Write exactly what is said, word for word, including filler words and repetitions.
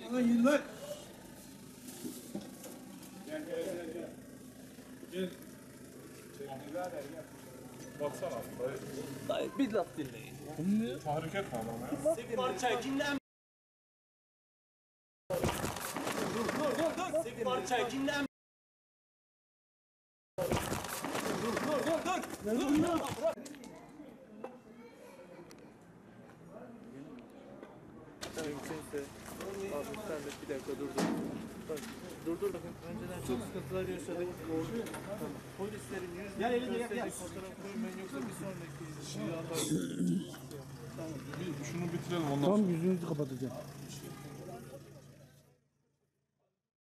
Hayırlar. Gel gel gel gel. Gel. Baksana. Dayı bir laf dinleyin. Tahrik etme adamı ya. Sek parçayı dinlen. Dur dur dur dur. Sek parçayı dinlen. Dur dur dur dur. Dur dur. Mümkünse abi sen de bir dakika dur dur. Bak durdur bakın. Önceden çok sıkıntılar yaşadık. Tamam. Polislerin yüzünü gösterecek fotoğraf koymayın yoksa bir sonraki şey anlar. Bir şunu bitirelim ondan Tam sonra. yüzünüzü kapatacağım.